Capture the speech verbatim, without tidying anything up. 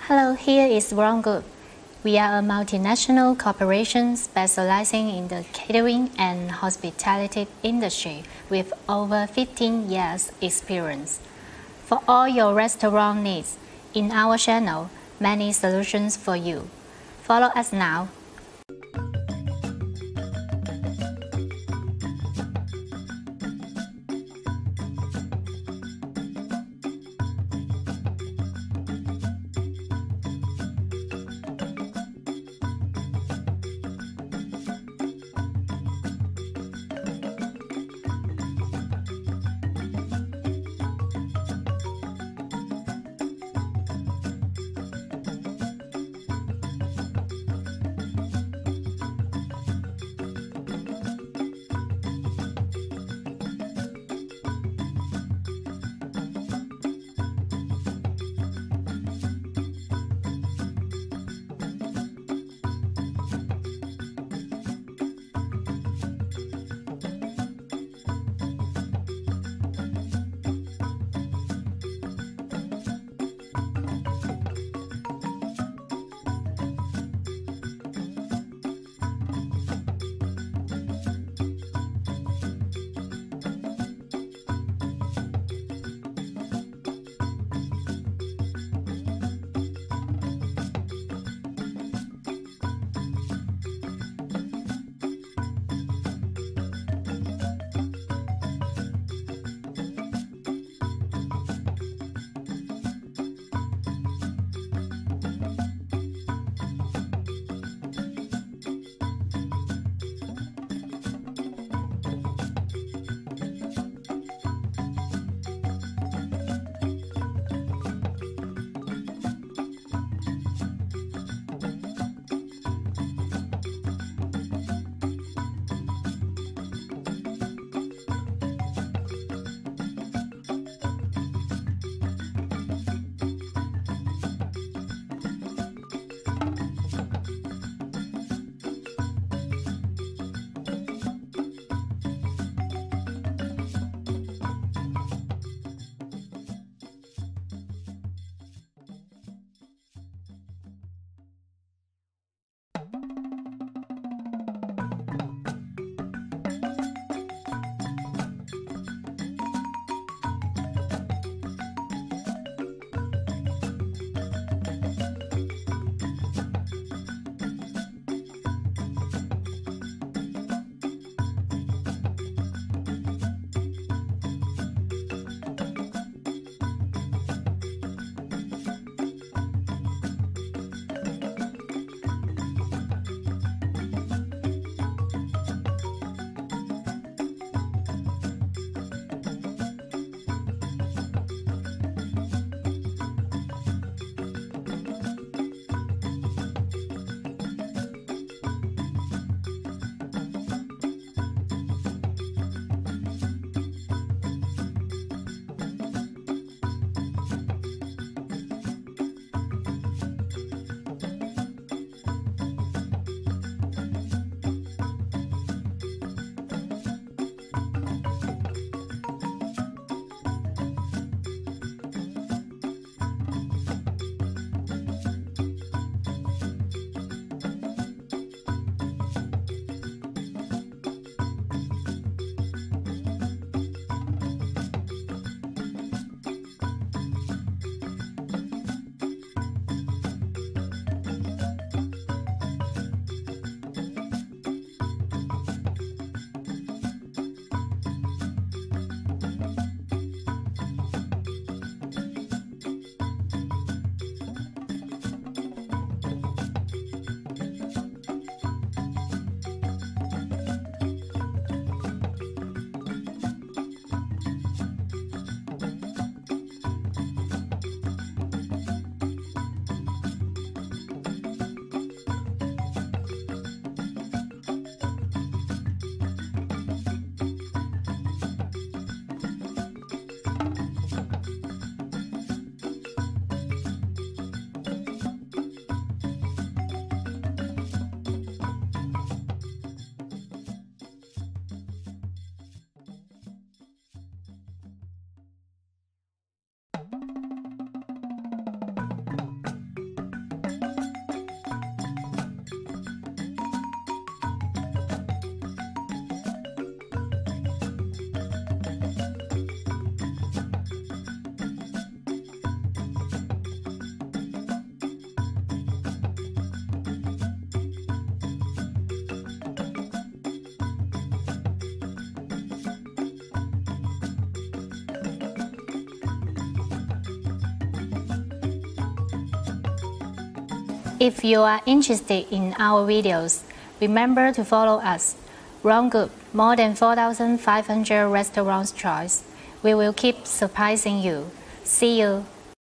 Hello, here is Brown Group. We are a multinational corporation specializing in the catering and hospitality industry with over fifteen years experience. For all your restaurant needs, in our channel, many solutions for you. Follow us now. If you are interested in our videos, remember to follow us. Wrong Group, more than four thousand five hundred restaurants choice. We will keep surprising you. See you.